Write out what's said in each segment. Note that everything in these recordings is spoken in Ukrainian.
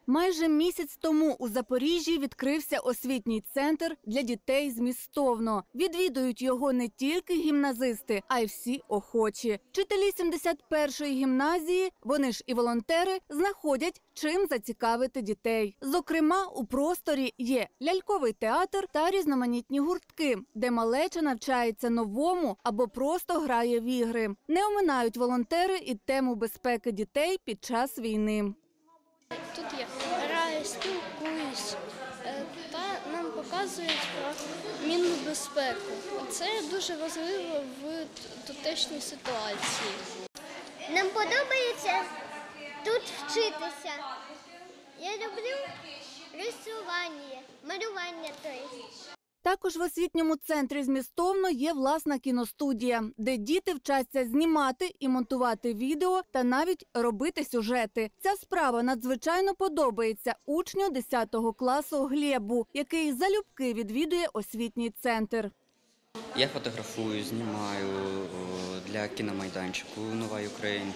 Майже місяць тому у Запоріжжі відкрився освітній центр для дітей змістовно. Відвідують його не тільки гімназисти, а й всі охочі. Вчителі 71-ї гімназії, вони ж і волонтери, знаходять, чим зацікавити дітей. Зокрема, у просторі є ляльковий театр та різноманітні гуртки, де малеча навчається новому або просто грає в ігри. Не оминають волонтери і тему безпеки дітей під час війни. Тут я граю, спілкуюсь та нам показують про мінну безпеку. Це дуже важливо в тутешній ситуації. Нам подобається тут вчитися. Я люблю рисування, малювання. Також в освітньому центрі змістовно є власна кіностудія, де діти вчаться знімати і монтувати відео та навіть робити сюжети. Ця справа надзвичайно подобається учню 10 класу Глебу, який залюбки відвідує освітній центр. Я фотографую, знімаю для кіномайданчику «Нова Україна».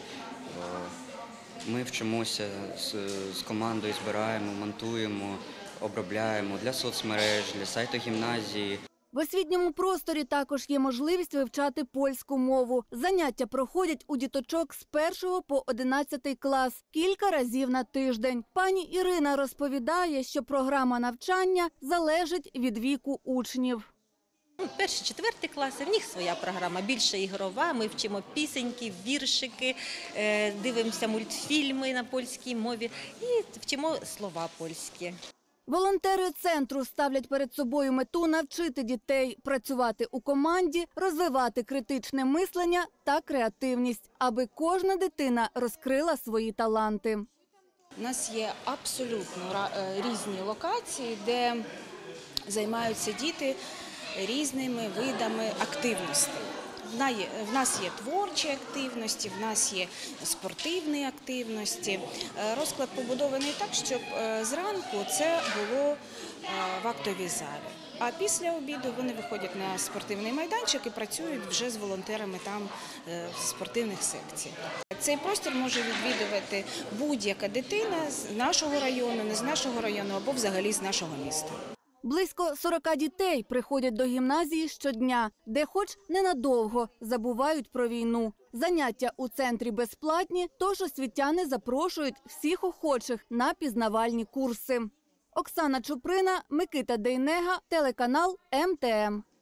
Ми вчимося з командою, збираємо, монтуємо, обробляємо для соцмереж, для сайту гімназії. В освітньому просторі також є можливість вивчати польську мову. Заняття проходять у діточок з 1 по 11 клас кілька разів на тиждень. Пані Ірина розповідає, що програма навчання залежить від віку учнів. Перші, четверті класи, в них своя програма, більше ігрова, ми вчимо пісеньки, віршики, дивимося мультфільми на польській мові і вчимо слова польські. Волонтери центру ставлять перед собою мету навчити дітей працювати у команді, розвивати критичне мислення та креативність, аби кожна дитина розкрила свої таланти. У нас є абсолютно різні локації, де займаються діти різними видами активностей. В нас є творчі активності, в нас є спортивні активності. Розклад побудований так, щоб зранку це було в актовій залі. А після обіду вони виходять на спортивний майданчик і працюють вже з волонтерами там в спортивних секціях. Цей простір може відвідувати будь-яка дитина з нашого району, не з нашого району або взагалі з нашого міста. Близько 40 дітей приходять до гімназії щодня, де хоч ненадовго забувають про війну. Заняття у центрі безплатні, тож освітяни запрошують всіх охочих на пізнавальні курси. Оксана Чуприна, Микита Дейнега, телеканал МТМ.